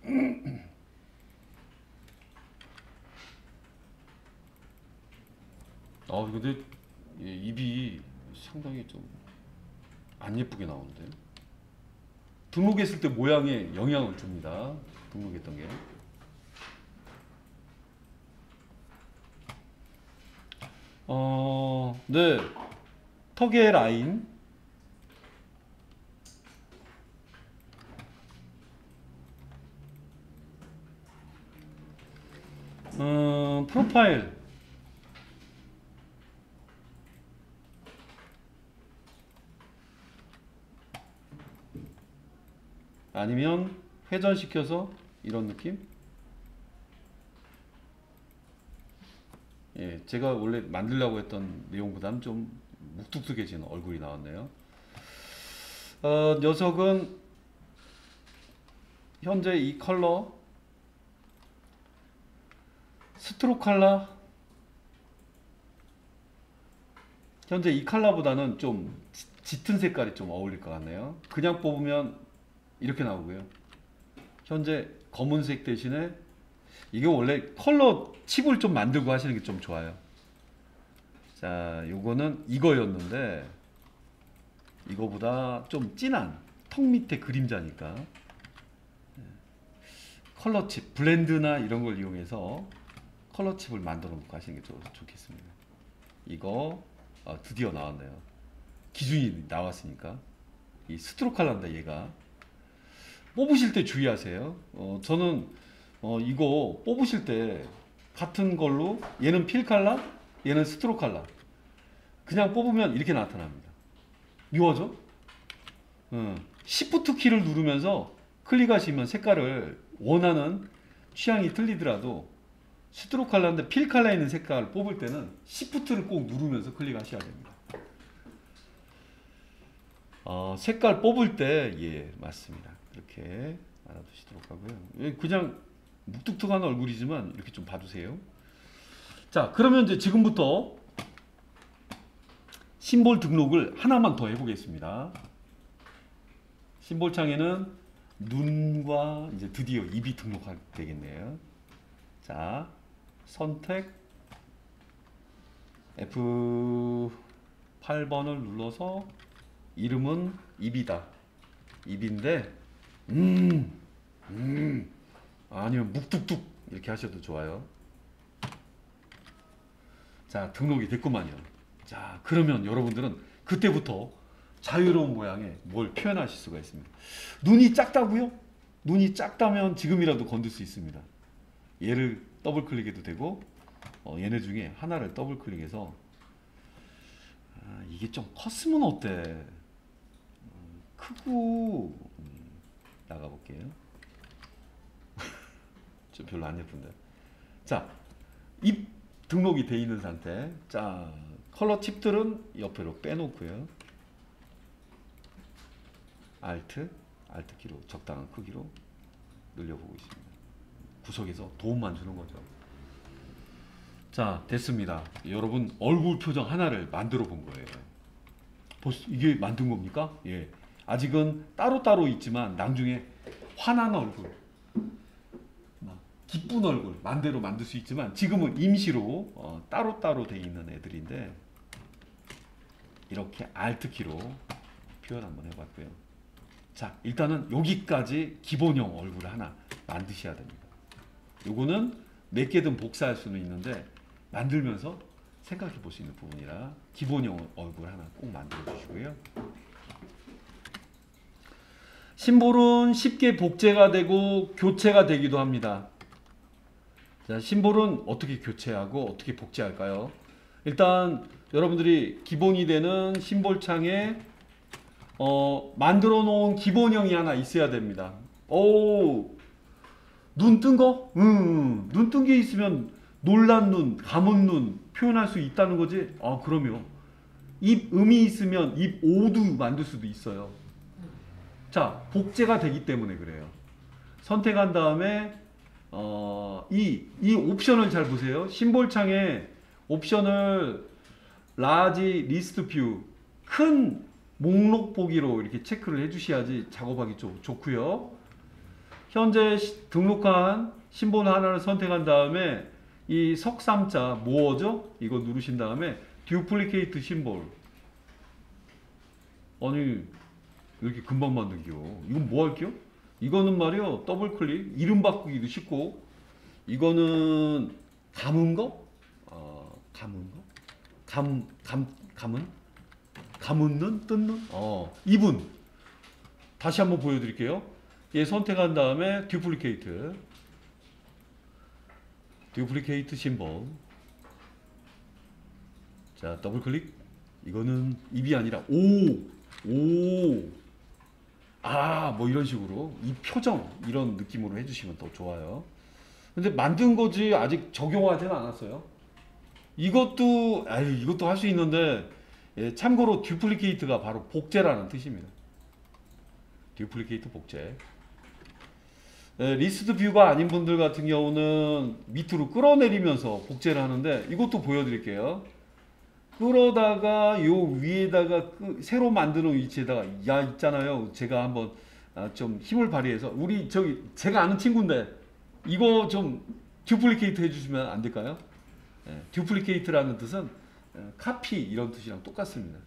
Speaker 1: 근데 입이 상당히 좀 안 예쁘게 나오는데, 등록했을 때 모양에 영향을 줍니다. 등록했던 게. 네. 턱의 라인. 프로파일. 아니면 회전시켜서 이런 느낌. 예, 제가 원래 만들려고 했던 내용보다는 좀 묵뚝뚝해진 얼굴이 나왔네요. 녀석은 현재 이 컬러 스트로 컬러, 현재 이 컬러보다는 좀 짙은 색깔이 좀 어울릴 것 같네요. 그냥 뽑으면 이렇게 나오고요. 현재 검은색 대신에 이게 원래 컬러 칩을 좀 만들고 하시는 게 좀 좋아요. 자, 요거는 이거였는데 이거보다 좀 진한 턱 밑에 그림자니까 컬러 칩, 블렌드나 이런 걸 이용해서 컬러 칩을 만들어 놓고 하시는 게 좋겠습니다. 이거 드디어 나왔네요. 기준이 나왔으니까. 이 스트로 컬러인데 얘가 뽑으실 때 주의하세요. 저는 이거 뽑으실 때 같은 걸로 얘는 필 컬러, 얘는 스트로 컬러 그냥 뽑으면 이렇게 나타납니다. 묘하죠? Shift 키를 누르면서 클릭하시면 색깔을 원하는 취향이 틀리더라도 스트로 컬러인데 필 컬러에 있는 색깔을 뽑을 때는 Shift를 꼭 누르면서 클릭하셔야 됩니다. 색깔 뽑을 때 예, 맞습니다. 이렇게 알아두시도록 하고요. 그냥 묵뚝뚝한 얼굴이지만 이렇게 좀 봐주세요. 자, 그러면 이제 지금부터 심볼 등록을 하나만 더 해보겠습니다. 심볼 창에는 눈과 이제 드디어 입이 등록하게 되겠네요. 자, 선택 F8번을 눌러서 이름은 입이다. 입인데 아니면 묵뚝뚝 이렇게 하셔도 좋아요. 자, 등록이 됐구만요. 자, 그러면 여러분들은 그때부터 자유로운 모양의 뭘 표현하실 수가 있습니다. 눈이 작다고요? 눈이 작다면 지금이라도 건들 수 있습니다. 얘를 더블 클릭해도 되고 얘네 중에 하나를 더블 클릭해서 이게 좀 컸으면 어때? 크고 나가볼게요. 좀 별로 안 예쁜데. 자, 입 등록이 돼 있는 상태. 자, 컬러 칩들은 옆으로 빼놓고요. Alt 키로 적당한 크기로 늘려보고 있습니다. 구석에서 도움만 주는 거죠. 자, 됐습니다. 여러분 얼굴 표정 하나를 만들어 본 거예요. 이게 만든 겁니까? 예. 아직은 따로따로 있지만 나중에 환한 얼굴, 기쁜 얼굴 만대로 만들 수 있지만 지금은 임시로 따로따로 돼 있는 애들인데 이렇게 Alt 키로 표현 한번 해봤고요. 자, 일단은 여기까지 기본형 얼굴 하나 만드셔야 됩니다. 요거는 몇 개든 복사할 수는 있는데 만들면서 생각해 볼 수 있는 부분이라 기본형 얼굴 하나 꼭 만들어 주시고요. 심볼은 쉽게 복제가 되고 교체가 되기도 합니다. 자, 심볼은 어떻게 교체하고 어떻게 복제할까요? 일단 여러분들이 기본이 되는 심볼 창에 만들어 놓은 기본형이 하나 있어야 됩니다. 오, 눈 뜬 거? 눈 뜬 게 있으면 놀란 눈, 감은 눈 표현할 수 있다는 거지? 그럼요. 입 음이 있으면 입 오도 만들 수도 있어요. 자, 복제가 되기 때문에 그래요. 선택한 다음에 이 옵션을 잘 보세요. 심볼 창에 옵션을 라지 리스트 뷰 큰 목록 보기로 이렇게 체크를 해주셔야지 작업하기 좋고요. 현재 등록한 심볼 하나를 선택한 다음에 이 석삼자 뭐죠? 이거 누르신 다음에 듀플리케이트 심볼. 아니 이렇게 금방 만들기요. 이건 뭐 할게요? 이거는 말이요 더블 클릭 이름 바꾸기도 쉽고 이거는 감은 거? 감은 거? 감은 눈? 뜬 눈? 이분 다시 한번 보여드릴게요. 얘 선택한 다음에 듀플리케이트 심볼. 자, 더블 클릭. 이거는 입이 아니라 뭐 이런 식으로 이 표정 이런 느낌으로 해주시면 더 좋아요. 근데 만든 거지 아직 적용하지는 않았어요. 이것도 이것도 할 수 있는데 참고로 듀플리케이트가 바로 복제라는 뜻입니다. 듀플리케이트 복제. 리스트 뷰가 아닌 분들 같은 경우는 밑으로 끌어내리면서 복제를 하는데 이것도 보여드릴게요. 끌어다가 요 위에다가 새로 만드는 위치에다가 있잖아요. 제가 한번 좀 힘을 발휘해서 우리 저기 제가 아는 친구인데 이거 좀 듀플리케이트 해주시면 안 될까요? 듀플리케이트라는 뜻은 카피 이런 뜻이랑 똑같습니다.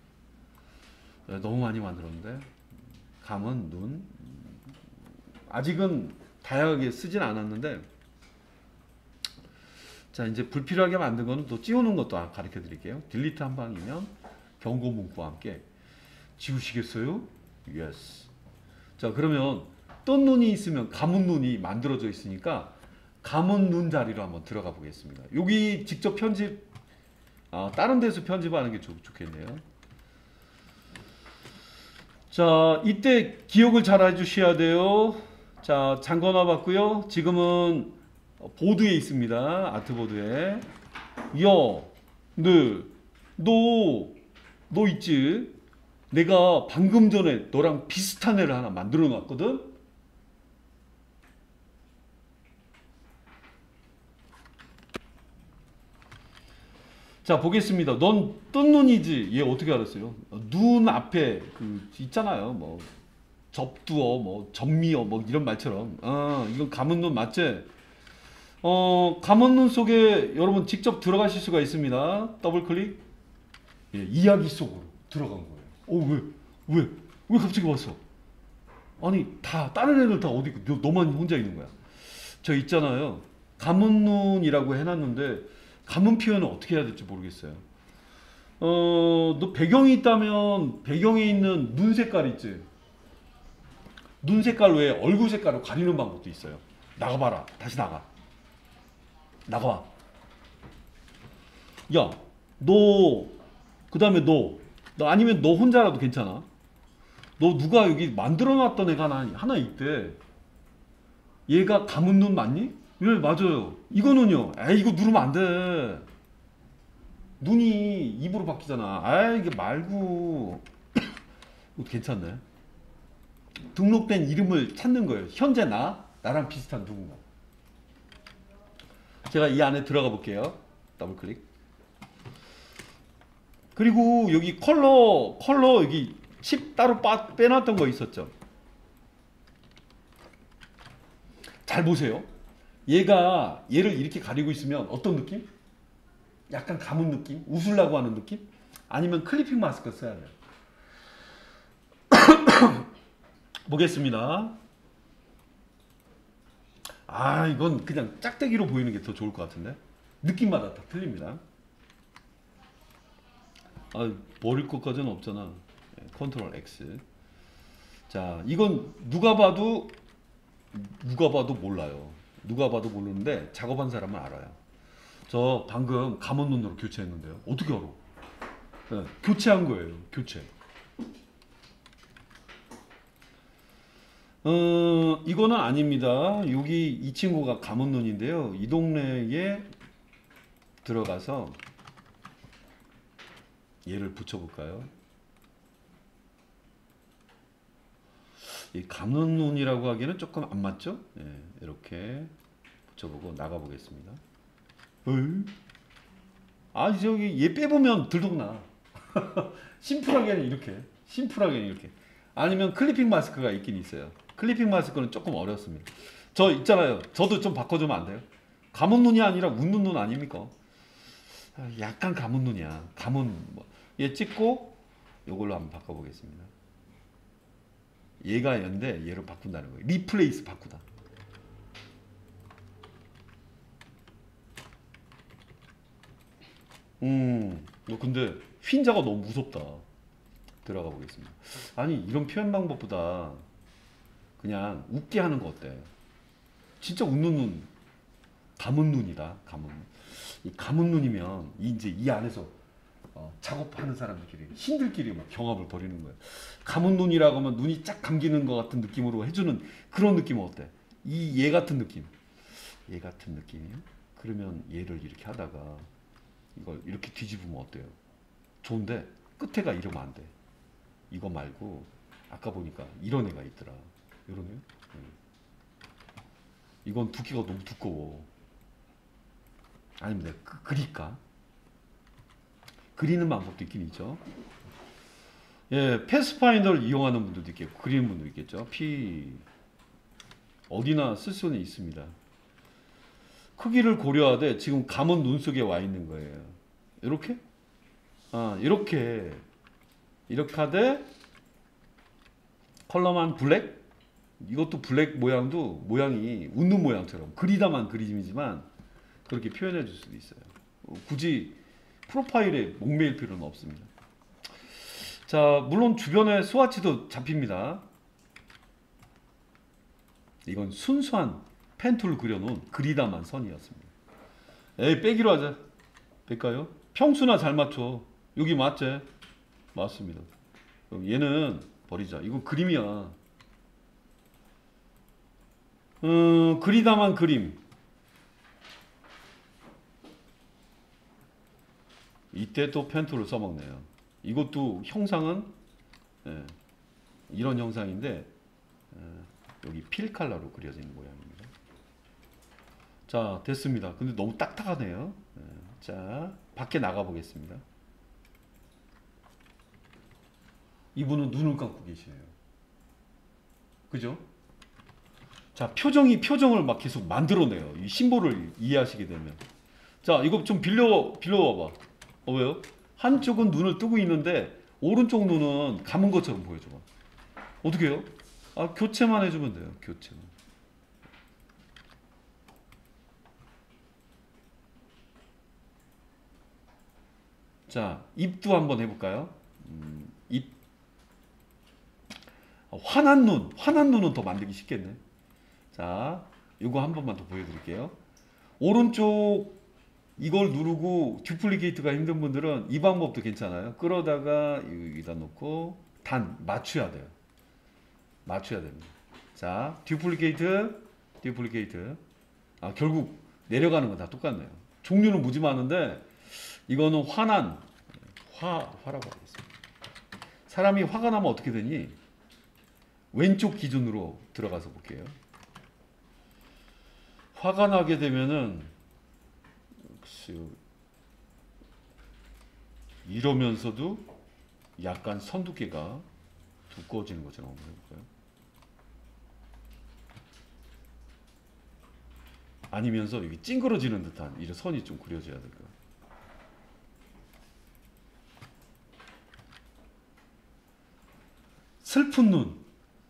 Speaker 1: 너무 많이 만들었는데 감은 눈 아직은 다양하게 쓰진 않았는데 자 이제 불필요하게 만든 거는 또 지우는 것도 가르쳐 드릴게요. 딜리트 한 방이면 경고 문구와 함께 지우시겠어요? Yes. 자 그러면 뜬 눈이 있으면 감은 눈이 만들어져 있으니까 감은 눈 자리로 한번 들어가 보겠습니다. 여기 직접 편집 다른 데서 편집하는 게 좋겠네요. 자 이때 기억을 잘 해주셔야 돼요. 자 잠궈놔 봤고요. 지금은 보드에 있습니다. 아트보드에 너 있지? 내가 방금 전에 너랑 비슷한 애를 하나 만들어 놨거든? 자 보겠습니다. 넌 뜬 눈이지? 얘 어떻게 알았어요? 눈 앞에 있잖아요. 뭐 접두어, 뭐 접미어, 뭐 이런 말처럼 이건 감은 눈 맞지? 감은 눈 속에 여러분 직접 들어가실 수가 있습니다. 더블 클릭. 이야기 속으로 들어간 거예요. 왜 갑자기 왔어? 아니 다 다른 애들 다 어디 있고 너만 혼자 있는 거야. 저 있잖아요. 감은 눈이라고 해놨는데 감은 표현을 어떻게 해야 될지 모르겠어요. 너 배경이 있다면 배경에 있는 눈 색깔 있지? 눈 색깔 외에 얼굴 색깔로 가리는 방법도 있어요. 나가봐라. 다시 나가. 나가. 야, 그 다음에 너 아니면 너 혼자라도 괜찮아. 너 누가 여기 만들어놨던 애가 하나 있대. 얘가 감은 눈 맞니? 예, 맞아요. 이거는요. 이거 누르면 안 돼. 눈이 입으로 바뀌잖아. 이게 말고. 이것도 괜찮네. 등록된 이름을 찾는 거예요. 현재 나랑 비슷한 누군가. 제가 이 안에 들어가 볼게요. 더블 클릭. 그리고 여기 컬러 여기 칩 따로 빼놨던 거 있었죠. 잘 보세요. 얘를 이렇게 가리고 있으면 어떤 느낌? 약간 감은 느낌? 웃으려고 하는 느낌? 아니면 클리핑 마스크 써야 돼요. 보겠습니다. 이건 그냥 짝대기로 보이는 게 더 좋을 것 같은데 느낌마다 다 틀립니다. 버릴 것까지는 없잖아. 컨트롤 X. 자 이건 누가 봐도 몰라요. 누가 봐도 모르는데 작업한 사람은 알아요. 저 방금 감은 눈으로 교체했는데요. 어떻게 알아? 교체한 거예요. 교체. 이거는 아닙니다. 여기 이 친구가 감은 눈인데요. 이 동네에 들어가서 얘를 붙여볼까요? 이 감은 눈이라고 하기에는 조금 안 맞죠? 이렇게 붙여보고 나가보겠습니다. 저기 얘 빼보면 들통나. 심플하게는 이렇게. 아니면 클리핑 마스크가 있긴 있어요. 클리핑 마스크는 조금 어렵습니다. 저 있잖아요. 저도 좀 바꿔주면 안 돼요? 감은 눈이 아니라 웃는 눈 아닙니까? 약간 감은 눈이야. 얘 찍고 이걸로 한번 바꿔보겠습니다. 얘가 얘인데 얘로 바꾼다는 거예요. 리플레이스 바꾸다. 근데 휜자가 너무 무섭다. 들어가 보겠습니다. 아니 이런 표현 방법보다 그냥 웃게 하는 거 어때? 진짜 웃는 눈, 감은 눈이다. 감은 눈. 이 감은 눈이면 이제 이 안에서 작업하는 사람들끼리 신들끼리 뭐 경합을 벌이는 거예요. 감은 눈이라고 하면 눈이 쫙 감기는 것 같은 느낌으로 해주는 그런 느낌은 어때? 이 얘 같은 느낌. 얘 같은 느낌이요? 그러면 얘를 이렇게 하다가 이걸 이렇게 뒤집으면 어때요? 좋은데 끝에가 이러면 안 돼. 이거 말고 아까 보니까 이런 애가 있더라. 이런 애? 이건 두께가 너무 두꺼워. 아니면 내가 그릴까? 그리는 방법도 있긴 있죠. 예, 패스파인더를 이용하는 분들도 있겠고 그리는 분도 있겠죠. 어디나 쓸 수는 있습니다. 크기를 고려하되 지금 감은 눈 속에 와 있는 거예요. 이렇게? 이렇게 하되 컬러만 블랙? 이것도 블랙 모양도 모양이 웃는 모양처럼 그리다만 그림이지만 그렇게 표현해 줄 수도 있어요. 굳이 프로파일에 목매일 필요는 없습니다. 자, 물론 주변에 스와치도 잡힙니다. 이건 순수한 펜툴 그려놓은 그리다만 선이었습니다. 에이, 빼기로 하자. 될까요? 평수나 잘 맞춰. 여기 맞지? 맞습니다. 그럼 얘는 버리자. 이건 그림이야. 그리다만 그림. 이때 또 펜툴을 써먹네요. 이것도 형상은 이런 형상인데 여기 필 컬러로 그려져 있는 모양입니다. 자, 됐습니다. 근데 너무 딱딱하네요. 자, 밖에 나가 보겠습니다. 이분은 눈을 감고 계시네요. 그죠? 자, 표정을 막 계속 만들어내요. 이 심볼을 이해하시게 되면. 자, 이거 좀 빌려와봐. 왜요? 한쪽은 눈을 뜨고 있는데 오른쪽 눈은 감은 것처럼 보여줘. 어떻게 해요? 교체만 해주면 돼요. 교체만. 자, 입도 한번 해볼까요? 입. 환한 눈은 더 만들기 쉽겠네. 자, 이거 한 번만 더 보여드릴게요. 오른쪽 이걸 누르고 듀플리케이트가 힘든 분들은 이 방법도 괜찮아요. 끌어다가 여기다 놓고 맞춰야 돼요. 맞춰야 됩니다. 자, 듀플리케이트. 결국 내려가는 건 다 똑같네요. 종류는 무지 많은데 이거는 화라고 하겠습니다. 사람이 화가 나면 어떻게 되니? 왼쪽 기준으로 들어가서 볼게요. 화가 나게 되면은 이러면서도 약간 선두께가 두꺼워지는 것처럼 한번 해볼까요? 아니면서 여기 찡그러지는 듯한 이런 선이 좀 그려져야 될 거예요. 슬픈 눈,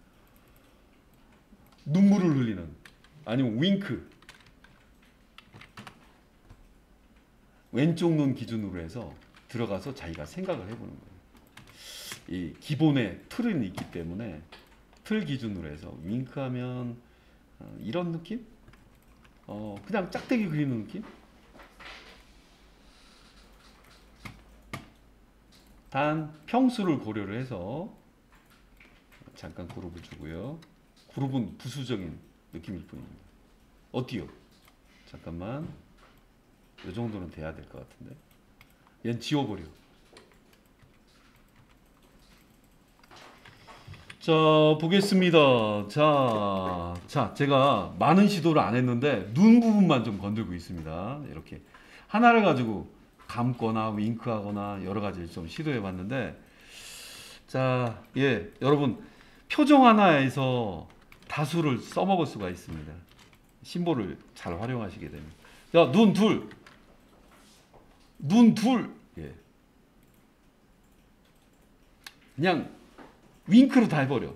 Speaker 1: 눈물을 흘리는, 아니면 윙크, 왼쪽 눈 기준으로 해서 들어가서 자기가 생각을 해보는 거예요. 이 기본의 틀은 있기 때문에 틀 기준으로 해서 윙크하면 이런 느낌? 그냥 짝대기 그리는 느낌? 단 평수를 고려를 해서 잠깐 그룹을 주고요. 그룹은 부수적인 느낌일 뿐입니다. 어때요? 잠깐만. 이 정도는 돼야 될 것 같은데. 얘는 지워버려. 자, 보겠습니다. 자, 제가 많은 시도를 안 했는데 눈 부분만 좀 건들고 있습니다. 이렇게 하나를 가지고 감거나 윙크하거나 여러 가지를 좀 시도해 봤는데, 자, 여러분 표정 하나에서 다수를 써먹을 수가 있습니다. 심볼을 잘 활용하시게 됩니다. 자, 눈 둘. 그냥 윙크로 다 해버려.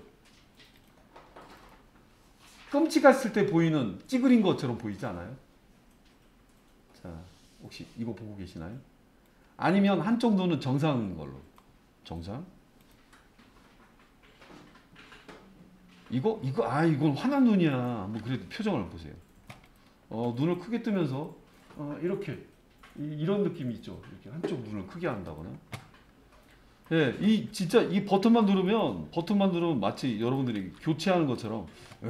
Speaker 1: 끔찍했을 때 보이는 찌그린 것처럼 보이지 않아요? 자, 혹시 이거 보고 계시나요? 아니면 한쪽 눈은 정상인 걸로. 정상? 이건 화난 눈이야. 뭐 그래도 표정을 보세요. 눈을 크게 뜨면서 이렇게 이런 느낌이 있죠. 이렇게 한쪽 눈을 크게 한다거나. 예, 이 진짜 이 버튼만 누르면 마치 여러분들이 교체하는 것처럼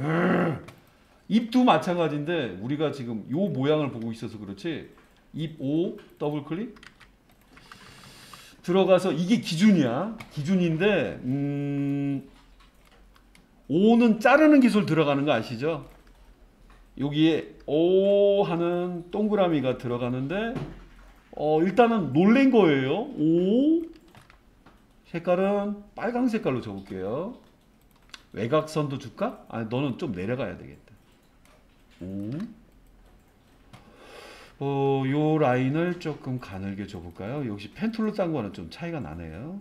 Speaker 1: 입도 마찬가지인데 우리가 지금 요 모양을 보고 있어서 그렇지 입 O 더블 클릭 들어가서 이게 기준이야. 기준인데 O는 자르는 기술 들어가는 거 아시죠? 여기에 O 하는 동그라미가 들어가는데 일단은 놀란 거예요. O 색깔은 빨강 색깔로 적을게요. 외곽선도 줄까? 아니 너는 좀 내려가야 되겠다. 요 라인을 조금 가늘게 줘볼까요? 역시 펜툴로 딴 거는 좀 차이가 나네요.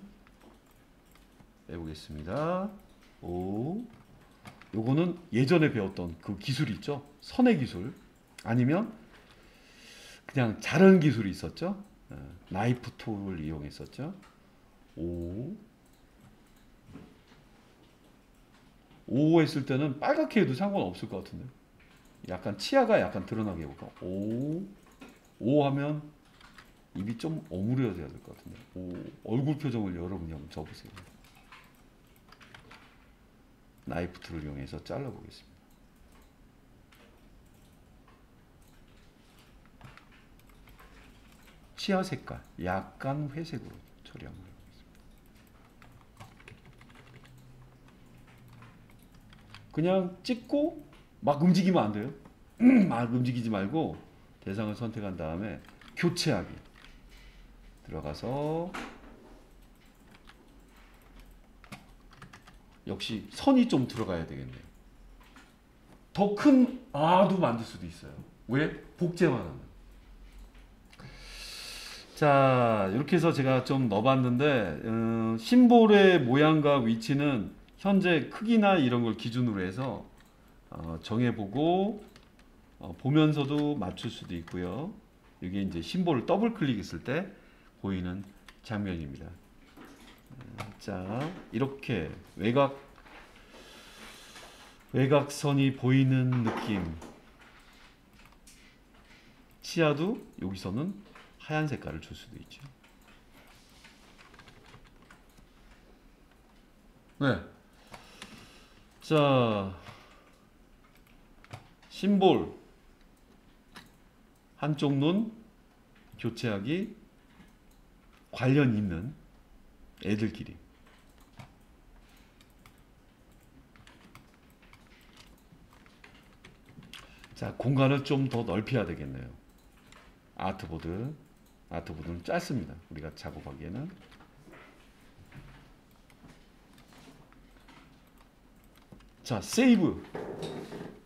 Speaker 1: 해보겠습니다. 오, 요거는 예전에 배웠던 그 기술 있죠? 선의 기술 아니면 그냥 자르는 기술이 있었죠? 나이프 툴을 이용했었죠? 오 했을 때는 빨갛게 해도 상관없을 것 같은데 약간 치아가 약간 드러나게 해볼까? 오 하면 입이 좀 오므려져야 될 것 같은데 얼굴 표정을 여러분이 한번 줘보세요. 나이프 툴을 이용해서 잘라보겠습니다. 치아 색깔 약간 회색으로 처리 한번 해보겠습니다. 그냥 찍고 막 움직이면 안 돼요. 막 움직이지 말고 대상을 선택한 다음에 교체하기 들어가서 역시 선이 좀 들어가야 되겠네요. 더 큰 아도 만들 수도 있어요. 왜? 복제만 하면. 자, 이렇게 해서 제가 좀 넣어봤는데 심볼의 모양과 위치는 현재 크기나 이런 걸 기준으로 해서 정해보고 보면서도 맞출 수도 있고요. 이게 이제 심볼을 더블 클릭했을 때 보이는 장면입니다. 자, 이렇게 외곽선이 보이는 느낌. 치아도 여기서는 하얀 색깔을 줄 수도 있죠. 네. 자, 심볼 한쪽 눈 교체하기 관련 있는 애들끼리. 자, 공간을 좀 더 넓혀야 되겠네요. 아트보드는 짧습니다. 우리가 작업하기에는. 자, 세이브.